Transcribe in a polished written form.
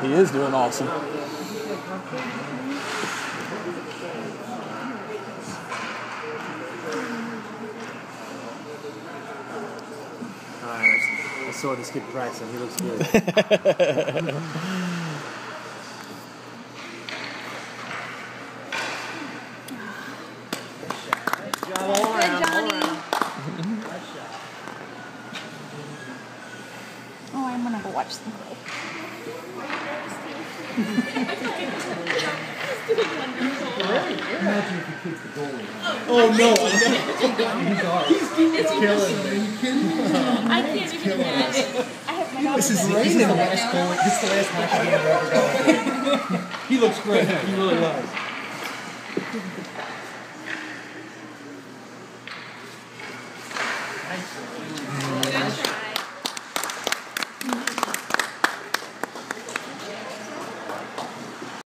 He is doing awesome. Alright, I saw this kid practicing. He looks good. Oh, I'm gonna go watch some play. Imagine if he kicks the goalie. Oh no! He's killing me. Are you kidding me? I can't even imagine. I have my dog. This is the last goal. This is the last match I'm ever going. He looks great. He really does.